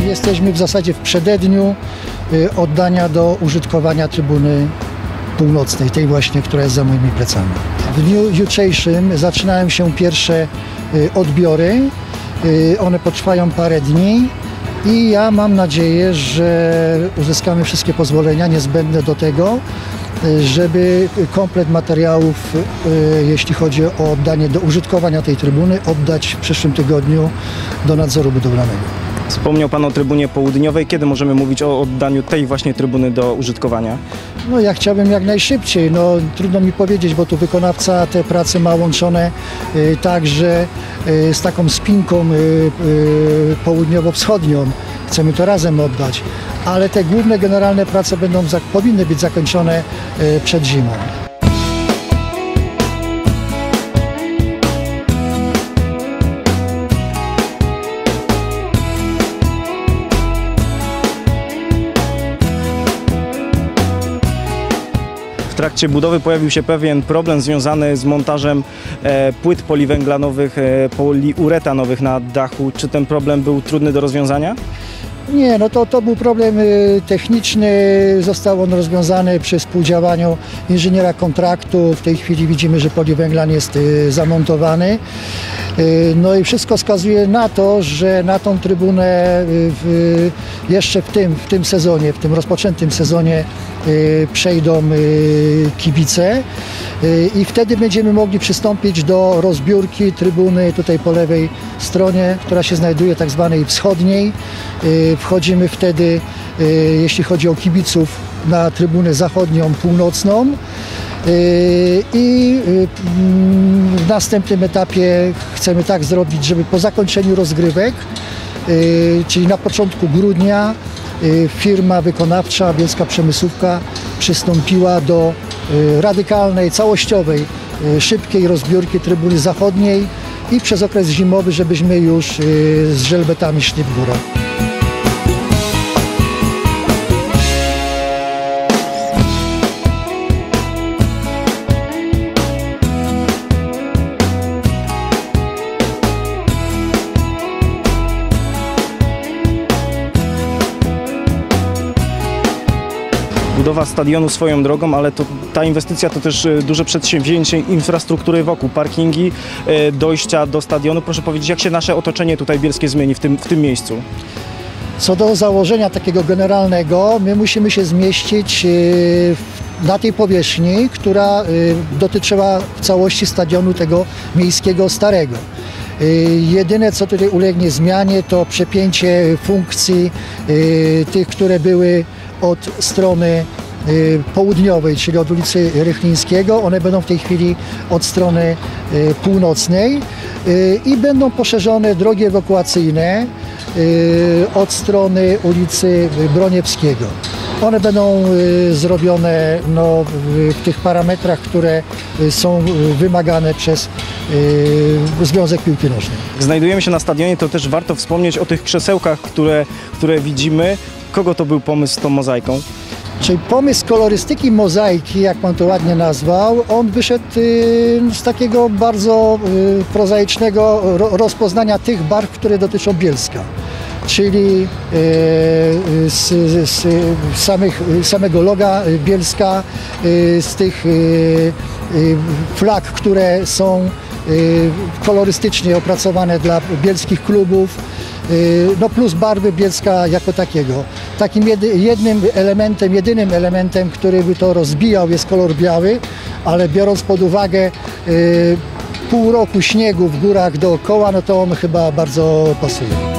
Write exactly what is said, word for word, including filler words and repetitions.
Jesteśmy w zasadzie w przededniu oddania do użytkowania trybuny północnej, tej właśnie, która jest za moimi plecami. W dniu jutrzejszym zaczynają się pierwsze odbiory. One potrwają parę dni i ja mam nadzieję, że uzyskamy wszystkie pozwolenia niezbędne do tego, żeby komplet materiałów, jeśli chodzi o oddanie do użytkowania tej trybuny, oddać w przyszłym tygodniu do nadzoru budowlanego. Wspomniał Pan o trybunie południowej. Kiedy możemy mówić o oddaniu tej właśnie trybuny do użytkowania? No ja chciałbym jak najszybciej. No, trudno mi powiedzieć, bo tu wykonawca te prace ma łączone y, także y, z taką spinką y, y, południowo-wschodnią. Chcemy to razem oddać, ale te główne generalne prace będą, powinny być zakończone y, przed zimą. W trakcie budowy pojawił się pewien problem związany z montażem e, płyt poliwęglanowych, e, poliuretanowych na dachu. Czy ten problem był trudny do rozwiązania? Nie, no to, to był problem techniczny, został on rozwiązany przy współdziałaniu inżyniera kontraktu. W tej chwili widzimy, że poliwęglan jest zamontowany. No i wszystko wskazuje na to, że na tą trybunę w, jeszcze w tym, w tym sezonie, w tym rozpoczętym sezonie przejdą kibice i wtedy będziemy mogli przystąpić do rozbiórki trybuny tutaj po lewej stronie, która się znajduje tak zwanej wschodniej. Wchodzimy wtedy, jeśli chodzi o kibiców, na trybunę zachodnią, północną i w następnym etapie chcemy tak zrobić, żeby po zakończeniu rozgrywek, czyli na początku grudnia, firma wykonawcza Bielska Przemysłówka przystąpiła do radykalnej, całościowej, szybkiej rozbiórki trybuny zachodniej i przez okres zimowy, żebyśmy już z żelbetami szli w górę. Budowa stadionu swoją drogą, ale to, ta inwestycja to też duże przedsięwzięcie infrastruktury wokół, parkingi, dojścia do stadionu. Proszę powiedzieć, jak się nasze otoczenie tutaj bielskie zmieni w tym, w tym miejscu? Co do założenia takiego generalnego, my musimy się zmieścić na tej powierzchni, która dotyczyła w całości stadionu tego miejskiego starego. Jedyne, co tutaj ulegnie zmianie, to przepięcie funkcji tych, które były od strony południowej, czyli od ulicy Rychlińskiego. One będą w tej chwili od strony północnej i będą poszerzone drogi ewakuacyjne od strony ulicy Broniewskiego. One będą zrobione no, w tych parametrach, które są wymagane przez Związek Piłki Nożnej. Znajdujemy się na stadionie, to też warto wspomnieć o tych krzesełkach, które, które widzimy. Kogo to był pomysł z tą mozaiką? Czyli pomysł kolorystyki mozaiki, jak pan to ładnie nazwał, on wyszedł z takiego bardzo prozaicznego rozpoznania tych barw, które dotyczą Bielska. Czyli z, z samych, samego loga Bielska, z tych flag, które są kolorystycznie opracowane dla bielskich klubów, no plus barwy Bielska jako takiego. Takim jednym elementem, jedynym elementem, który by to rozbijał, jest kolor biały, ale biorąc pod uwagę pół roku śniegu w górach dookoła, no to on chyba bardzo pasuje.